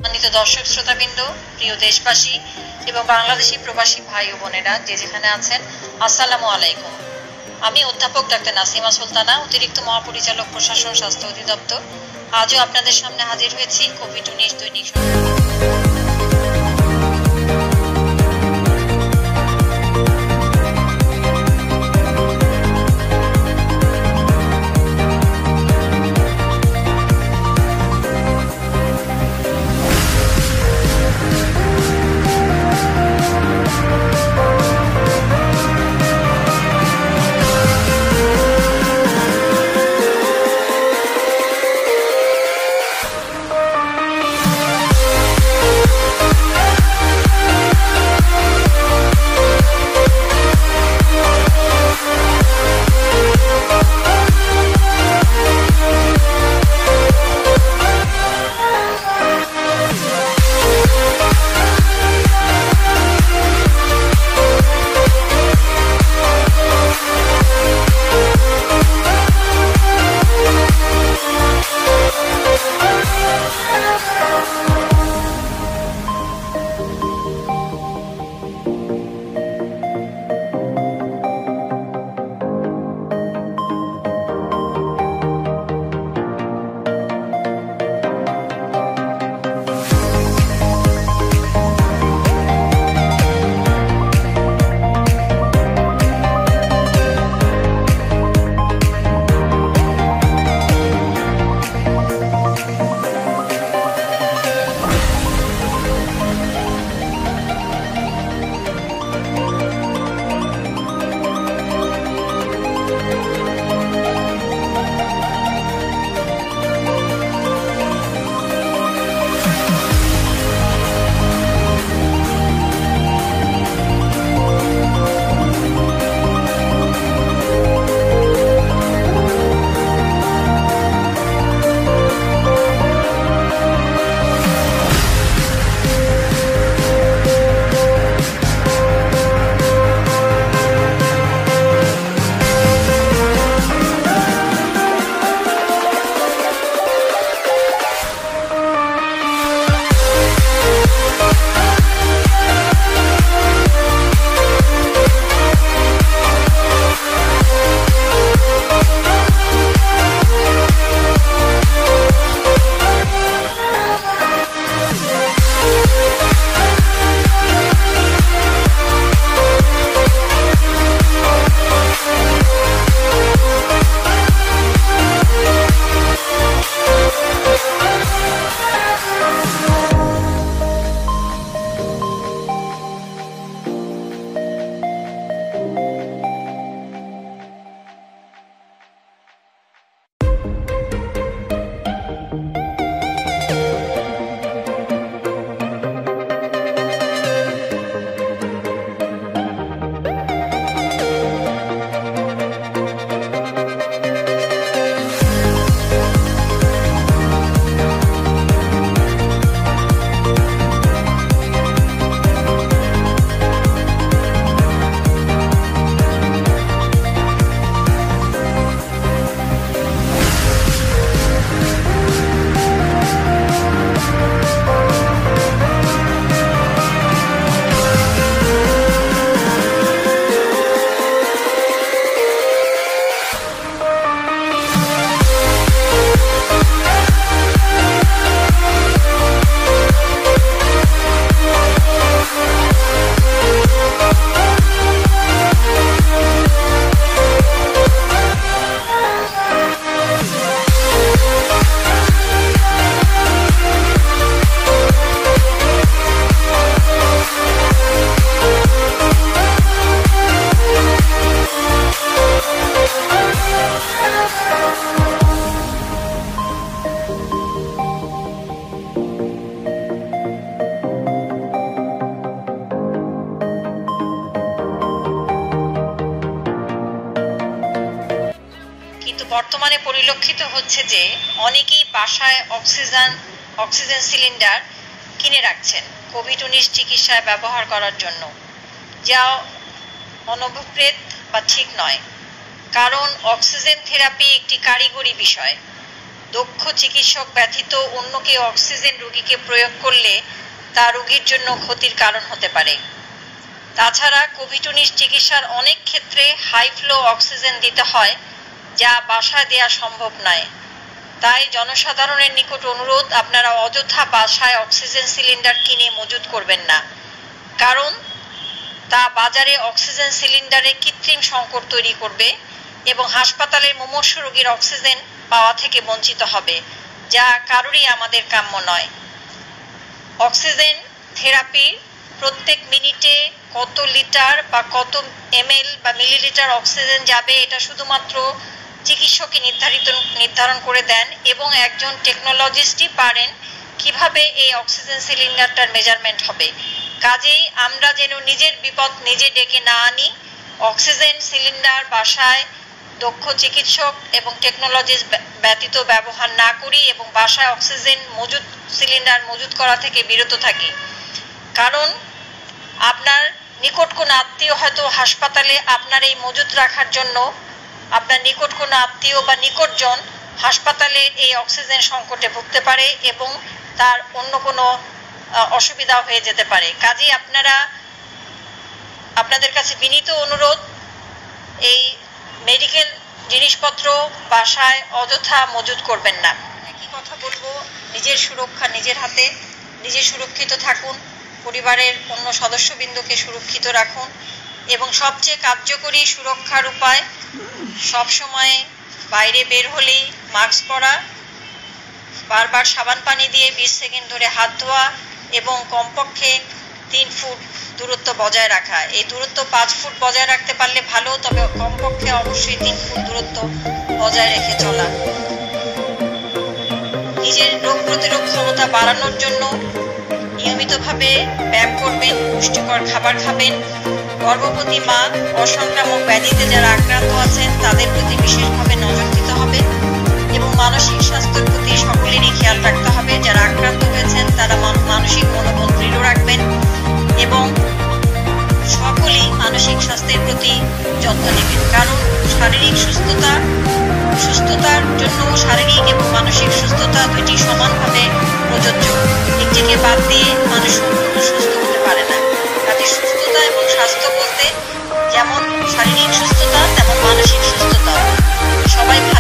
সম্মানিত দর্শক শ্রোতাবৃন্দ, প্রিয় দেশবাসী এবং বাংলাদেশি প্রবাসী ভাই ও বোনেরা যে যেখানে আছেন, আসসালামু আলাইকুম। আমি অধ্যাপক ডাক্তার নাসিমা সুলতানা, অতিরিক্ত মহাপরিচালক প্রশাসন স্বাস্থ্য অধিদপ্তর। আজও আপনাদের সামনে হাজির হয়েছি কোভিড-19 দৈনিক বর্তমানে পরিলক্ষিত হচ্ছে যে অনেকেই বাসায় অক্সিজেন সিলিন্ডার কিনে রাখছেন কোভিড-19 চিকিৎসায় ব্যবহার করার জন্য, যা অনভিপ্রেত বা ঠিক নয়। কারণ অক্সিজেন থেরাপি একটি কারিগরি বিষয়। দক্ষ চিকিৎসক ব্যতীত অন্য কেউ অক্সিজেন রোগীকে প্রয়োগ করলে তা রোগীর জন্য ক্ষতির কারণ হতে পারে। তাছাড়া কোভিড-19 চিকিৎসার অনেক ক্ষেত্রে হাই ফ্লো অক্সিজেন দিতে হয়, যা বাসায় দেওয়া সম্ভব নয়। তাই জনসাধারণের নিকট অনুরোধ, আপনারা অযথা বাসায় অক্সিজেন সিলিন্ডার কিনে মজুত করবেন না, কারণ তা বাজারে অক্সিজেন সিলিন্ডারে কৃত্রিম সংকট তৈরি করবে এবং হাসপাতালের মুমূর্ষু রোগীর অক্সিজেন পাওয়া থেকে বঞ্চিত হবে, যা কারোরই আমাদের কাম্য নয়। অক্সিজেন থেরাপি প্রত্যেক মিনিটে কত লিটার বা কত ml বা মিলিলিটার অক্সিজেন যাবে এটা শুধুমাত্র চিকিৎসকই নির্ধারণ করে দেন এবং একজন টেকনোলজিস্টই পারেন কিভাবে এই অক্সিজেন সিলিন্ডারটার মেজারমেন্ট হবে। কাজেই আমরা যেন নিজের বিপদ নিজে ডেকে না আনি, অক্সিজেন সিলিন্ডার বাসায় দক্ষ চিকিৎসক এবং টেকনোলজিস্ট ব্যতীত ব্যবহার না করি এবং বাসায় অক্সিজেন সিলিন্ডার মজুত করা থেকে বিরত থাকি। কারণ আপনার নিকট কোনো আত্মীয় হয়তো হাসপাতালে আপনার এই মজুত রাখার জন্য, আপনার নিকট কোনো আত্মীয় বা নিকটজন হাসপাতালের এই অক্সিজেন সংকটে ভুগতে পারে এবং তার অন্য কোনো অসুবিধা হয়ে যেতে পারে। কাজেই আপনাদের কাছে বিনীত অনুরোধ, এই মেডিকেল জিনিসপত্র বাসায় অযথা মজুত করবেন না। একই কথা বলবো, নিজের সুরক্ষা নিজের হাতে, নিজে সুরক্ষিত থাকুন, পরিবারের অন্য সদস্যবৃন্দকে সুরক্ষিত রাখুন এবং সবচেয়ে কার্যকরী সুরক্ষার উপায় সবসময় বাইরে বের হলেই মাস্ক পরা, বারবার সাবান পানি দিয়ে 20 সেকেন্ড ধরে হাত ধোয়া এবং কমপক্ষে 3 ফুট দূরত্ব বজায় রাখা। এই দূরত্ব 5 ফুট বজায় রাখতে পারলে ভালো, তবে কমপক্ষে অবশ্যই 3 ফুট দূরত্ব বজায় রেখে চলা। নিজের রোগ প্রতিরোধ ক্ষমতা বাড়ানোর জন্য নিয়মিতভাবে ব্যায়াম করবেন, পুষ্টিকর খাবার খাবেন। গর্ভবতী মা, অসংক্রামক ব্যাধিতে যারা আক্রান্ত আছেন তাদের প্রতি বিশেষভাবে নজর দিতে হবে এবং মানসিক স্বাস্থ্যের প্রতি সকলেরই খেয়াল রাখতে হবে। যারা আক্রান্ত হয়েছেন তারা মানসিক মনোবল দৃঢ় রাখবেন এবং সকলেই মানসিক স্বাস্থ্যের প্রতি যত্ন নেবেন, কারণ শারীরিক সুস্থতার জন্য শারীরিক এবং মানসিক সুস্থতা দুইটি সমানভাবে প্রযোজ্য। একটিকে বাদ দিয়ে মানুষ সম্পূর্ণ সুস্থ হতে পারে না। কাজে সুস্থতা এবং স্বাস্থ্য বলতে যেমন শারীরিক সুস্থতা তেমন মানসিক সুস্থতা। সবাই